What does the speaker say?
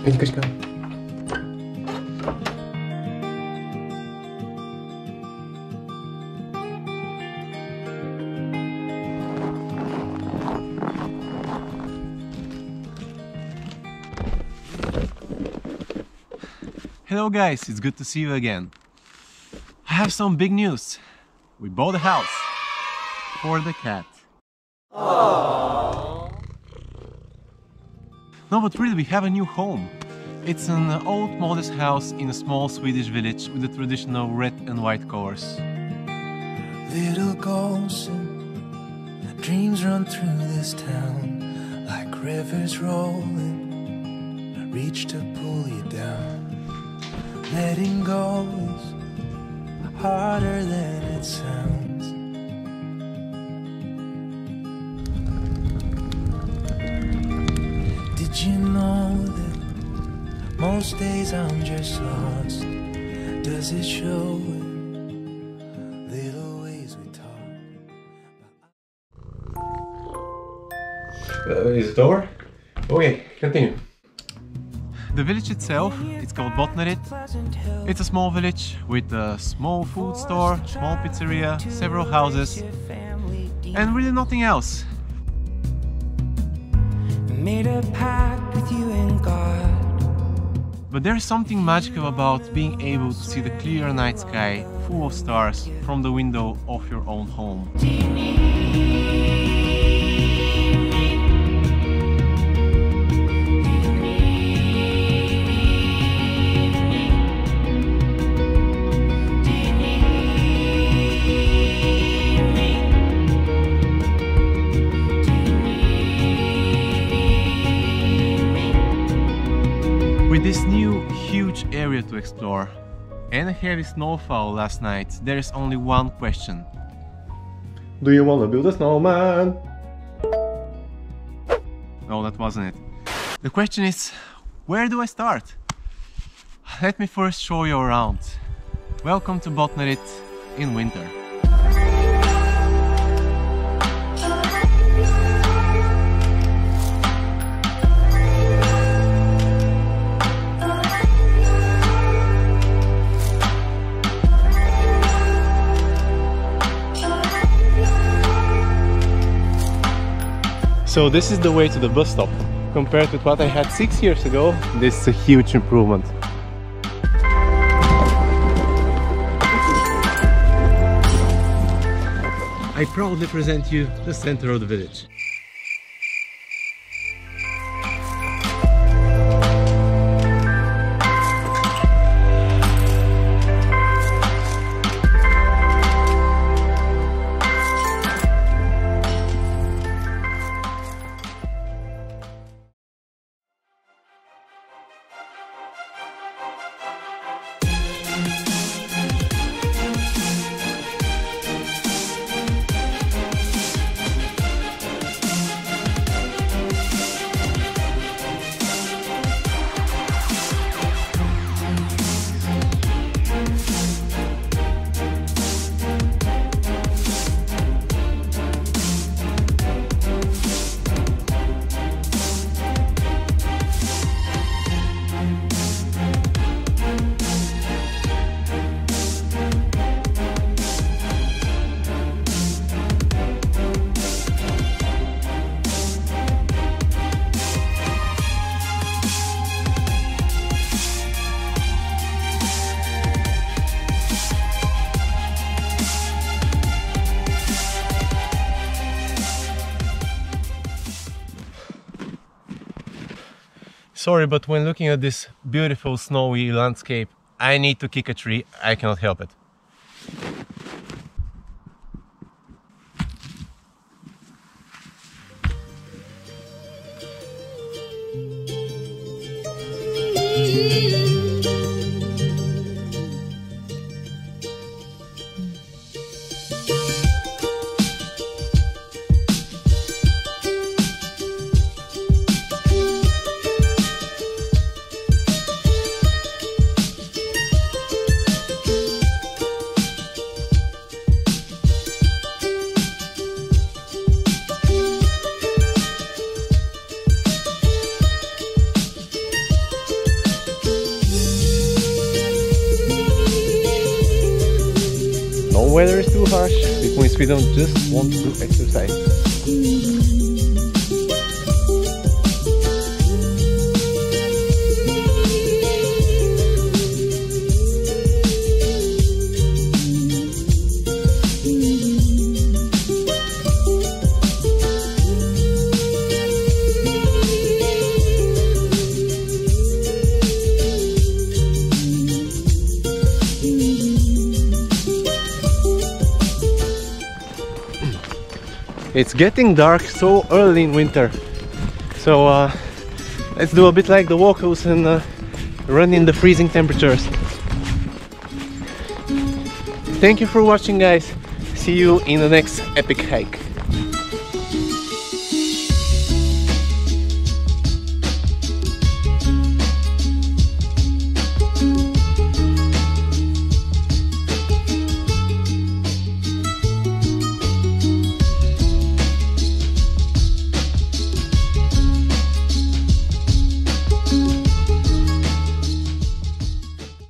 Венькочка. Hello guys, it's good to see you again. I have some big news. We bought a house for the cat. Aww. No, but really, we have a new home. It's an old modest house in a small Swedish village with the traditional red and white colors. Little ghosts and dreams run through this town like rivers rolling, reach to pull you down. Letting go is harder than it sounds. Did you know that most days I'm just lost? Does it show in little ways we talk? Is it over? Okay, continue. The village itself, it's called Bottnarit. It's a small village with a small food store, small pizzeria, several houses, and really nothing else. Made a pact with you and God. But there's something magical about being able to see the clear night sky full of stars from the window of your own home. With this new huge area to explore and a heavy snowfall last night, there is only one question. Do you want to build a snowman? No, that wasn't it. The question is, where do I start? Let me first show you around. Welcome to Bottnarit in winter. So this is the way to the bus stop. Compared with what I had 6 years ago, this is a huge improvement. I proudly present you the center of the village. Sorry, but when looking at this beautiful snowy landscape, I need to kick a tree. I cannot help it. weather is too harsh, it means we don't just want to exercise. It's getting dark so early in winter, so let's do a bit like the walkers and run in the freezing temperatures. Thank you for watching, guys. See you in the next epic hike.